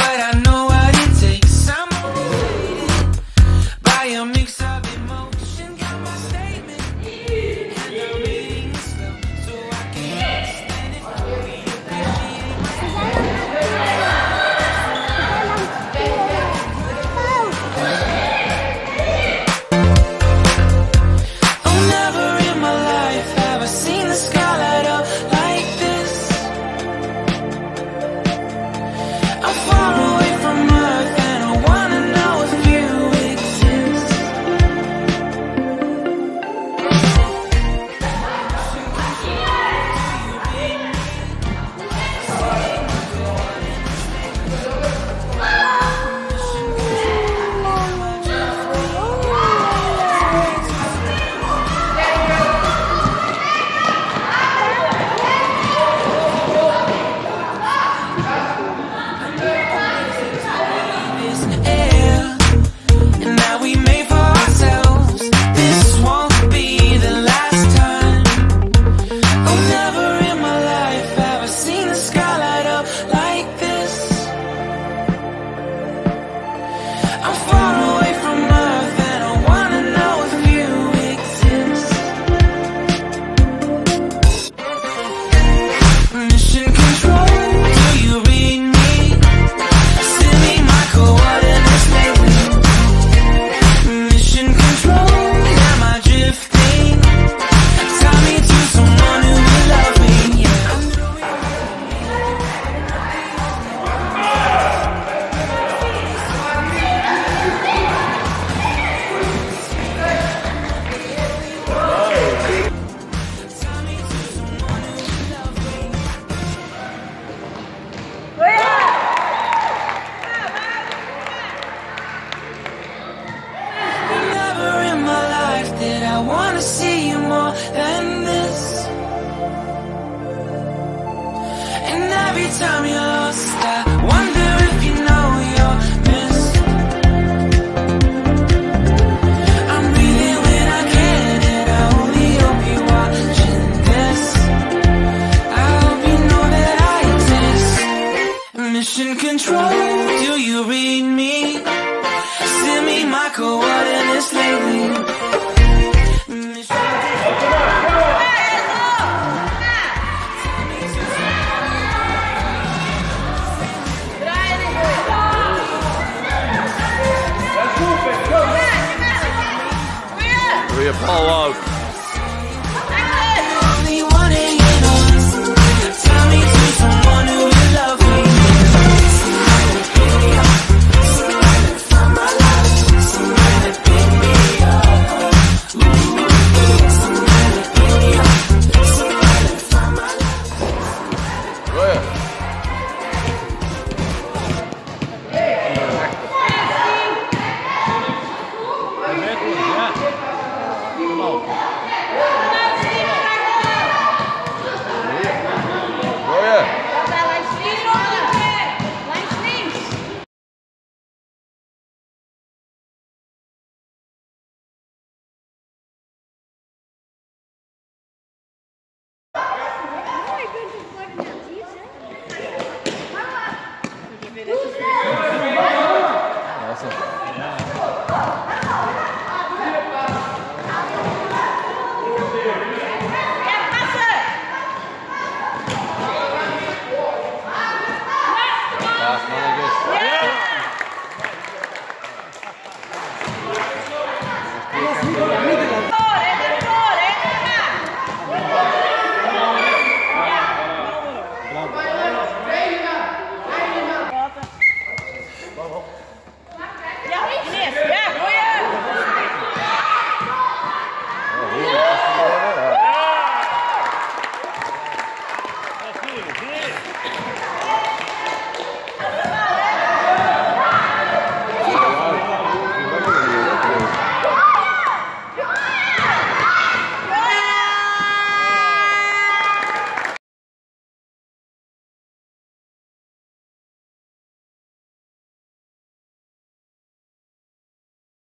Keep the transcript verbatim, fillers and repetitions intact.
but I know what it takes. I'm motivated by a mix of emotion. Got my statement, and I'm reading it slow so I can understand it fully. Appreciate my oh, never in my life have I seen the sky light up like this. I'm far away from Earth and I wanna know if you exist. This air, and now we made for ourselves. This won't be the last time. Oh, never in my life have I seen the sky light up like this. I'm far away from Earth and I wanna know if you exist. Mission control, do you read me? Send me my coordinates lately. Mission control, am I drifting? Tie me to someone who will love me. Yeah, I know tie me to someone who will love me. Never in my life did I wanna see you more than this. And every time you're lost, I wonder if you know you're missed. I'm breathing when I can, and I only hope you're watching this. I hope you know that I exist. Mission control, do you read me? Send me my coordinates lately. Mission Goeie bal, Wout. only wanting you know. Tell me to someone who will love me. Somebody pick me up. Somebody find my life. Somebody pick me up. Somebody pick me up. Somebody find my life. Goeie. Pass, man.